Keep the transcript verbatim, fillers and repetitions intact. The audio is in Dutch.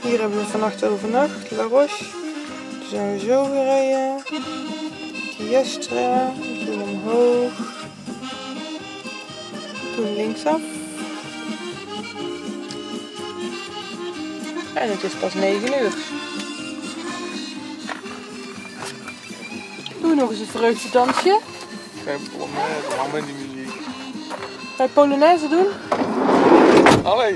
Hier hebben we vannacht overnacht, La Roche. Toen zijn we zo gereden. Tiestra, toen omhoog. Toen linksaf. En het is pas negen uur. Doe nog eens een vreugdedansje. Geen Polonaise, hou met die muziek. Ga je Polonaise doen? Alleen.